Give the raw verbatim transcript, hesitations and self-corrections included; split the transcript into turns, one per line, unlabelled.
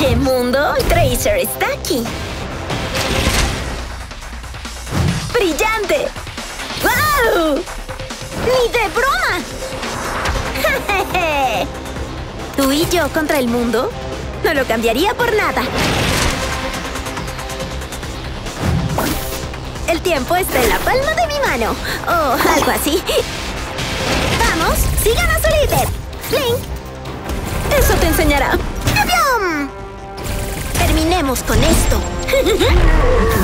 Oye, mundo, Tracer está aquí. ¡Brillante! ¡Wow! ¡Ni de broma! ¡Jejeje! ¿Tú y yo contra el mundo? No lo cambiaría por nada. El tiempo está en la palma de mi mano. O algo así. ¡Vamos! ¡Sigan a su líder! ¡Link! ¡Eso te enseñará! ¡Avión! Terminemos con esto.